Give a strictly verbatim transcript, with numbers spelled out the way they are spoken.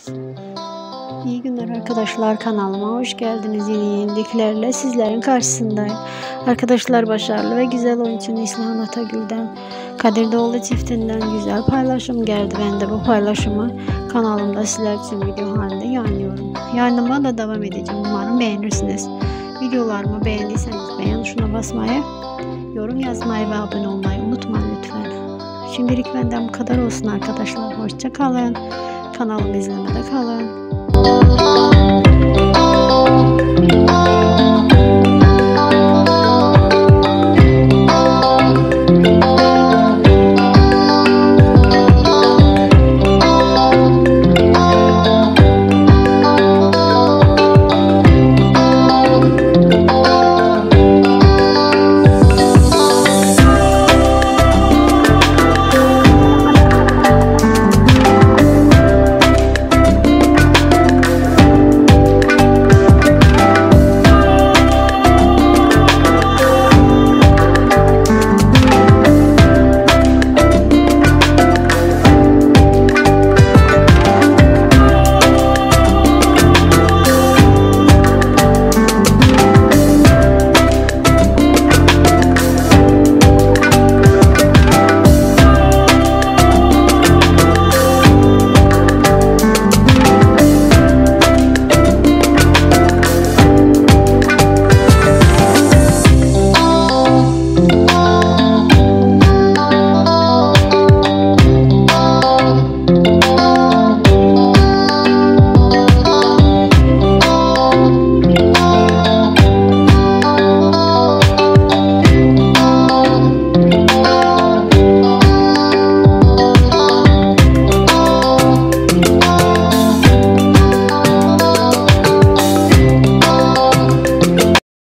İyi günler arkadaşlar, kanalıma hoş geldiniz. Yeni yeniliklerle sizlerin karşısındayım. Arkadaşlar, başarılı ve güzel oyuncu Neslihan Atagül'den, Kadir Doğulu çiftinden güzel paylaşım geldi. Ben de bu paylaşımı kanalımda sizler için video halinde yayınlıyorum. Yayınlamaya da devam edeceğim. Umarım beğenirsiniz. Videolarımı beğendiyseniz beğen tuşuna basmayı, yorum yazmayı ve abone olmayı unutmayın lütfen. Şimdilik benden bu kadar olsun arkadaşlar. Hoşça kalın. Kanalımı izlemede kalın.